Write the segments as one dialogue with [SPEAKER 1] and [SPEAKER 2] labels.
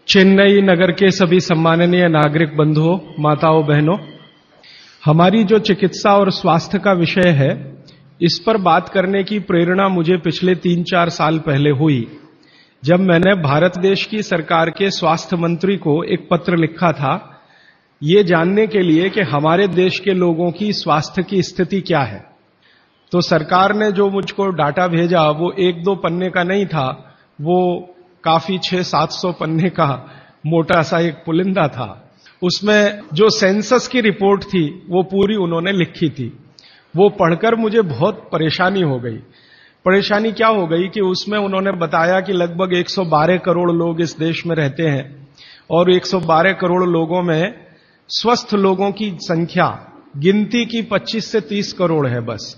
[SPEAKER 1] चेन्नई नगर के सभी सम्माननीय नागरिक बंधुओं, माताओं, बहनों, हमारी जो चिकित्सा और स्वास्थ्य का विषय है, इस पर बात करने की प्रेरणा मुझे पिछले 3-4 साल पहले हुई, जब मैंने भारत देश की सरकार के स्वास्थ्य मंत्री को एक पत्र लिखा था, ये जानने के लिए कि हमारे देश के लोगों की स्वास्थ्य की स्थिति क्या है। तो सरकार ने जो मुझको डाटा भेजा वो 1-2 पन्ने का नहीं था, वो काफी 600-700 पन्ने का मोटा सा एक पुलिंदा था। उसमें जो सेंसस की रिपोर्ट थी वो पूरी उन्होंने लिखी थी। वो पढ़कर मुझे बहुत परेशानी हो गई। परेशानी क्या हो गई कि उसमें उन्होंने बताया कि लगभग 112 करोड़ लोग इस देश में रहते हैं और 112 करोड़ लोगों में स्वस्थ लोगों की संख्या गिनती की 25 से 30 करोड़ है। बस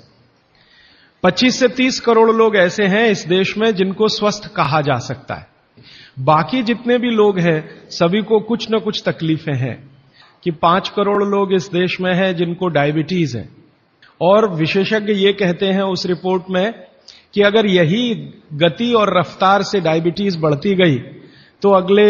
[SPEAKER 1] 25 से 30 करोड़ लोग ऐसे हैं इस देश में जिनको स्वस्थ कहा जा सकता है। बाकी जितने भी लोग हैं सभी को कुछ न कुछ तकलीफें हैं कि 5 करोड़ लोग इस देश में हैं जिनको डायबिटीज है। और विशेषज्ञ ये कहते हैं उस रिपोर्ट में कि अगर यही गति और रफ्तार से डायबिटीज बढ़ती गई तो अगले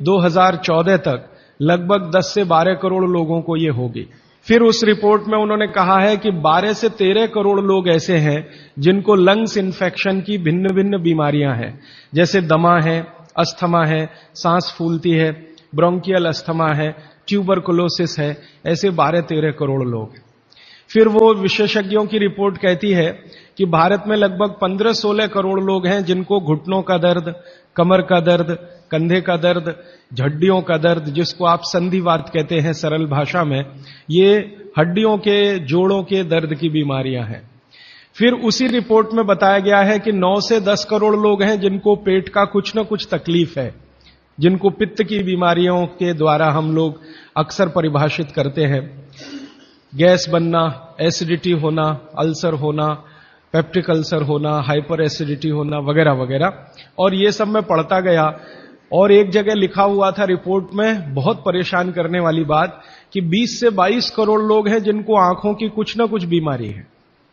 [SPEAKER 1] 2014 तक लगभग 10 से 12 करोड़ लोगों को ये होगी। फिर उस रिपोर्ट में उन्होंने कहा है कि 12 से 13 करोड़ लोग ऐसे हैं जिनको लंग्स इन्फेक्शन की भिन्न भिन्न बीमारियां हैं, जैसे दमा है, अस्थमा है, सांस फूलती है, ब्रोंकियल अस्थमा है, ट्यूबरकुलोसिस है, ऐसे 12-13 करोड़ लोग। फिर वो विशेषज्ञों की रिपोर्ट कहती है कि भारत में लगभग 15-16 करोड़ लोग हैं जिनको घुटनों का दर्द, कमर का दर्द, कंधे का दर्द, हड्डियों का दर्द, जिसको आप संधिवात कहते हैं सरल भाषा में, ये हड्डियों के जोड़ों के दर्द की बीमारियां हैं। फिर उसी रिपोर्ट में बताया गया है कि 9 से 10 करोड़ लोग हैं जिनको पेट का कुछ न कुछ तकलीफ है, जिनको पित्त की बीमारियों के द्वारा हम लोग अक्सर परिभाषित करते हैं। गैस बनना, एसिडिटी होना, अल्सर होना, पेप्टिक अल्सर होना, हाइपर एसिडिटी होना, वगैरह वगैरह। और ये सब मैं पढ़ता गया और एक जगह लिखा हुआ था रिपोर्ट में, बहुत परेशान करने वाली बात, कि 20 से 22 करोड़ लोग हैं जिनको आंखों की कुछ न कुछ बीमारी है।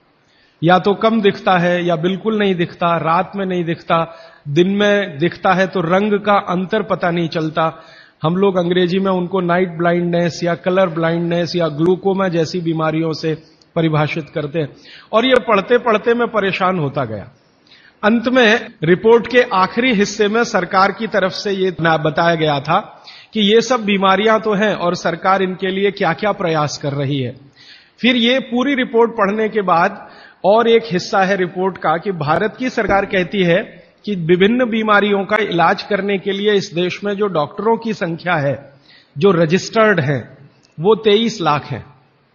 [SPEAKER 1] या तो कम दिखता है या बिल्कुल नहीं दिखता, रात में नहीं दिखता, दिन में दिखता है तो रंग का अंतर पता नहीं चलता। हम लोग अंग्रेजी में उनको नाइट ब्लाइंडनेस या कलर ब्लाइंडनेस या ग्लूकोमा जैसी बीमारियों से परिभाषित करते हैं। और ये पढ़ते पढ़ते मैं परेशान होता गया। अंत में रिपोर्ट के आखिरी हिस्से में सरकार की तरफ से ये बताया गया था कि ये सब बीमारियां तो हैं और सरकार इनके लिए क्या क्या प्रयास कर रही है। फिर ये पूरी रिपोर्ट पढ़ने के बाद और एक हिस्सा है रिपोर्ट का कि भारत की सरकार कहती है कि विभिन्न बीमारियों का इलाज करने के लिए इस देश में जो डॉक्टरों की संख्या है, जो रजिस्टर्ड हैं, वो 23 लाख हैं।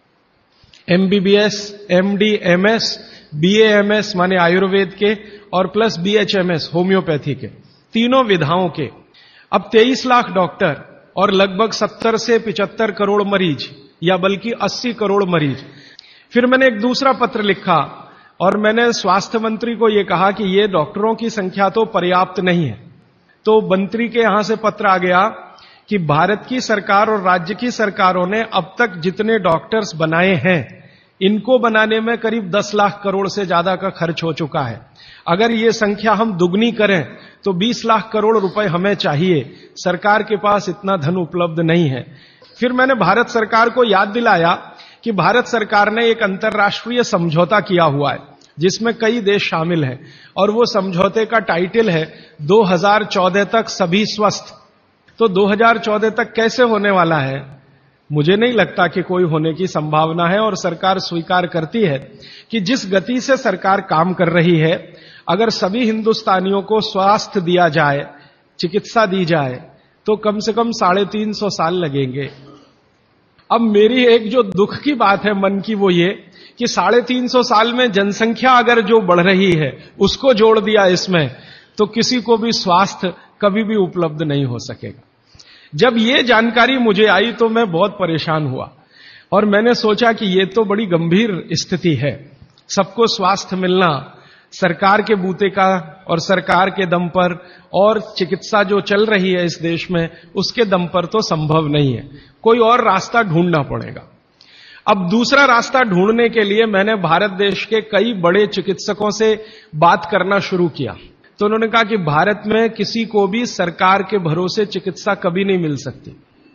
[SPEAKER 1] MBBS, MD, MS, BAMS माने आयुर्वेद के और प्लस BHMS होम्योपैथी के, तीनों विधाओं के। अब 23 लाख डॉक्टर और लगभग 70 से 75 करोड़ मरीज, या बल्कि 80 करोड़ मरीज। फिर मैंने एक दूसरा पत्र लिखा और मैंने स्वास्थ्य मंत्री को यह कहा कि ये डॉक्टरों की संख्या तो पर्याप्त नहीं है। तो मंत्री के यहां से पत्र आ गया कि भारत की सरकार और राज्य की सरकारों ने अब तक जितने डॉक्टर्स बनाए हैं, इनको बनाने में करीब 10 लाख करोड़ से ज्यादा का खर्च हो चुका है। अगर ये संख्या हम दुगनी करें तो 20 लाख करोड़ रुपए हमें चाहिए। सरकार के पास इतना धन उपलब्ध नहीं है। फिर मैंने भारत सरकार को याद दिलाया कि भारत सरकार ने एक अंतर्राष्ट्रीय समझौता किया हुआ है जिसमें कई देश शामिल हैं और वो समझौते का टाइटल है 2014 तक सभी स्वस्थ। तो 2014 तक कैसे होने वाला है? मुझे नहीं लगता कि कोई होने की संभावना है। और सरकार स्वीकार करती है कि जिस गति से सरकार काम कर रही है, अगर सभी हिंदुस्तानियों को स्वास्थ्य दिया जाए, चिकित्सा दी जाए, तो कम से कम 350 साल लगेंगे। अब मेरी एक जो दुख की बात है मन की, वो ये कि 350 साल में जनसंख्या अगर जो बढ़ रही है उसको जोड़ दिया इसमें, तो किसी को भी स्वास्थ्य कभी भी उपलब्ध नहीं हो सकेगा। जब ये जानकारी मुझे आई तो मैं बहुत परेशान हुआ और मैंने सोचा कि ये तो बड़ी गंभीर स्थिति है। सबको स्वास्थ्य मिलना सरकार के बूते का और सरकार के दम पर, और चिकित्सा जो चल रही है इस देश में उसके दम पर तो संभव नहीं है। कोई और रास्ता ढूंढना पड़ेगा। अब दूसरा रास्ता ढूंढने के लिए मैंने भारत देश के कई बड़े चिकित्सकों से बात करना शुरू किया। तो उन्होंने कहा कि भारत में किसी को भी सरकार के भरोसे चिकित्सा कभी नहीं मिल सकती।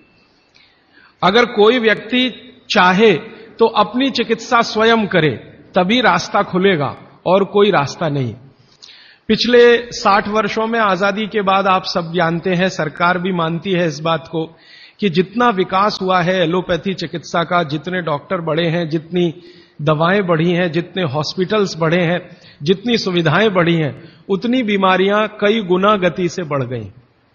[SPEAKER 1] अगर कोई व्यक्ति चाहे तो अपनी चिकित्सा स्वयं करे, तभी रास्ता खुलेगा और कोई रास्ता नहीं। पिछले 60 वर्षों में आजादी के बाद आप सब जानते हैं, सरकार भी मानती है इस बात को कि जितना विकास हुआ है एलोपैथी चिकित्सा का, जितने डॉक्टर बढ़े हैं, जितनी दवाएं बढ़ी हैं, जितने हॉस्पिटल्स बढ़े हैं, जितनी सुविधाएं बढ़ी हैं, उतनी बीमारियां कई गुना गति से बढ़ गई।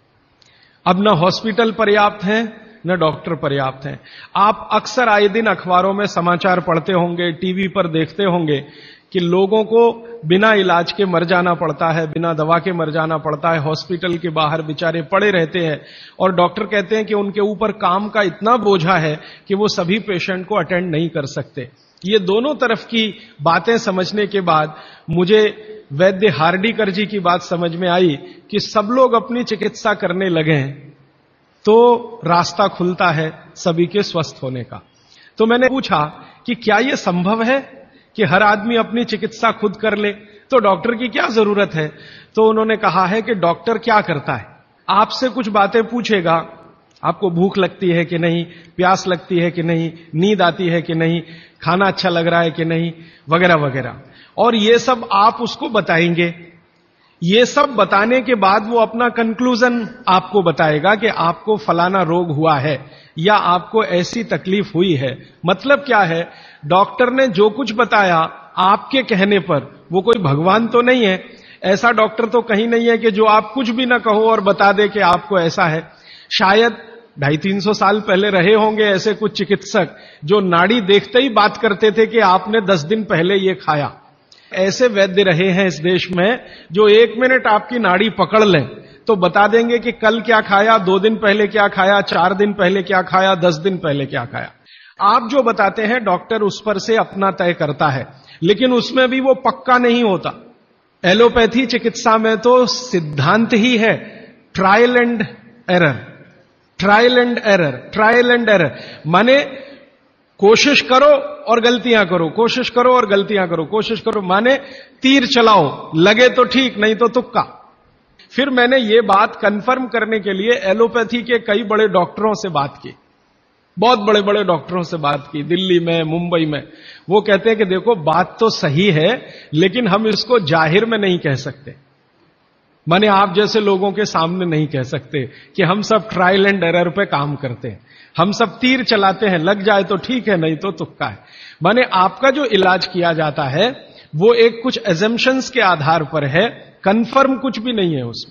[SPEAKER 1] अब न हॉस्पिटल पर्याप्त हैं, न डॉक्टर पर्याप्त हैं। आप अक्सर आए दिन अखबारों में समाचार पढ़ते होंगे, टीवी पर देखते होंगे कि लोगों को बिना इलाज के मर जाना पड़ता है, बिना दवा के मर जाना पड़ता है, हॉस्पिटल के बाहर बेचारे पड़े रहते हैं और डॉक्टर कहते हैं कि उनके ऊपर काम का इतना बोझा है कि वो सभी पेशेंट को अटेंड नहीं कर सकते। ये दोनों तरफ की बातें समझने के बाद मुझे वैद्य हार्डीकर जी की बात समझ में आई कि सब लोग अपनी चिकित्सा करने लगे हैं तो रास्ता खुलता है सभी के स्वस्थ होने का। तो मैंने पूछा कि क्या यह संभव है कि हर आदमी अपनी चिकित्सा खुद कर ले, तो डॉक्टर की क्या जरूरत है? तो उन्होंने कहा है कि डॉक्टर क्या करता है, आपसे कुछ बातें पूछेगा, आपको भूख लगती है कि नहीं, प्यास लगती है कि नहीं, नींद आती है कि नहीं, खाना अच्छा लग रहा है कि नहीं, वगैरह वगैरह, और ये सब आप उसको बताएंगे। ये सब बताने के बाद वो अपना कंक्लूजन आपको बताएगा कि आपको फलाना रोग हुआ है या आपको ऐसी तकलीफ हुई है। मतलब क्या है, डॉक्टर ने जो कुछ बताया आपके कहने पर, वो कोई भगवान तो नहीं है, ऐसा डॉक्टर तो कहीं नहीं है कि जो आप कुछ भी ना कहो और बता दे कि आपको ऐसा है। शायद 250-300 साल पहले रहे होंगे ऐसे कुछ चिकित्सक जो नाड़ी देखते ही बात करते थे कि आपने 10 दिन पहले ये खाया। ऐसे वैद्य रहे हैं इस देश में जो 1 मिनट आपकी नाड़ी पकड़ लें तो बता देंगे कि कल क्या खाया, 2 दिन पहले क्या खाया, 4 दिन पहले क्या खाया, 10 दिन पहले क्या खाया। आप जो बताते हैं डॉक्टर उस पर से अपना तय करता है, लेकिन उसमें भी वो पक्का नहीं होता। एलोपैथी चिकित्सा में तो सिद्धांत ही है trial and error, trial and error, trial and error. माने कोशिश करो और गलतियां करो, कोशिश करो और गलतियां करो, कोशिश करो, माने तीर चलाओ, लगे तो ठीक, नहीं तो तुक्का। फिर मैंने ये बात कंफर्म करने के लिए एलोपैथी के कई बड़े डॉक्टरों से बात की, बहुत बड़े बड़े डॉक्टरों से बात की, दिल्ली में, मुंबई में। वो कहते हैं कि देखो बात तो सही है लेकिन हम इसको जाहिर में नहीं कह सकते, माने आप जैसे लोगों के सामने नहीं कह सकते कि हम सब ट्रायल एंड एरर पे काम करते हैं, हम सब तीर चलाते हैं, लग जाए तो ठीक है, नहीं तो तुक्का है। माने आपका जो इलाज किया जाता है वो एक कुछ एजम्पशंस के आधार पर है, कंफर्म कुछ भी नहीं है उसमें।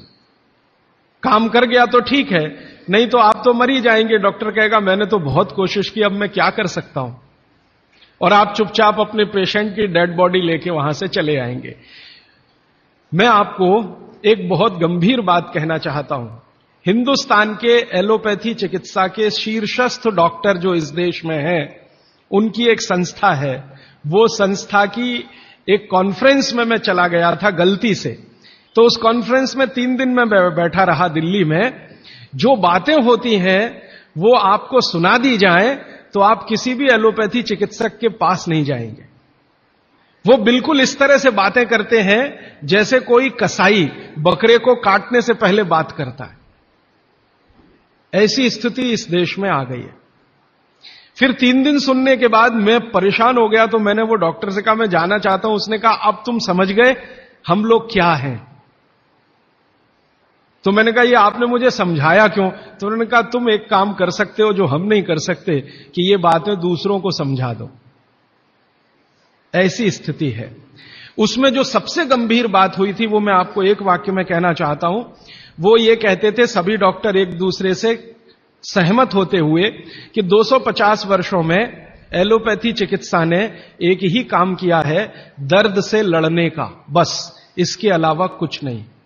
[SPEAKER 1] काम कर गया तो ठीक है, नहीं तो आप तो मर ही जाएंगे। डॉक्टर कहेगा मैंने तो बहुत कोशिश की, अब मैं क्या कर सकता हूं, और आप चुपचाप अपने पेशेंट की डेड बॉडी लेके वहां से चले आएंगे। मैं आपको एक बहुत गंभीर बात कहना चाहता हूं। हिंदुस्तान के एलोपैथी चिकित्सा के शीर्षस्थ डॉक्टर जो इस देश में हैं, उनकी एक संस्था है। वो संस्था की एक कॉन्फ्रेंस में मैं चला गया था गलती से, तो उस कॉन्फ्रेंस में 3 दिन में बैठा रहा दिल्ली में। जो बातें होती हैं वो आपको सुना दी जाएं तो आप किसी भी एलोपैथी चिकित्सक के पास नहीं जाएंगे। वो बिल्कुल इस तरह से बातें करते हैं जैसे कोई कसाई बकरे को काटने से पहले बात करता है। ऐसी स्थिति इस देश में आ गई है। फिर 3 दिन सुनने के बाद मैं परेशान हो गया, तो मैंने वो डॉक्टर से कहा मैं जाना चाहता हूं। उसने कहा अब तुम समझ गए हम लोग क्या हैं। तो मैंने कहा ये आपने मुझे समझाया क्यों? तो उन्होंने कहा तुम एक काम कर सकते हो जो हम नहीं कर सकते, कि ये बातें दूसरों को समझा दो। ऐसी स्थिति है। उसमें जो सबसे गंभीर बात हुई थी वो मैं आपको एक वाक्य में कहना चाहता हूं। वो ये कहते थे, सभी डॉक्टर एक दूसरे से सहमत होते हुए, कि 250 वर्षों में एलोपैथी चिकित्सा ने एक ही काम किया है, दर्द से लड़ने का, बस, इसके अलावा कुछ नहीं।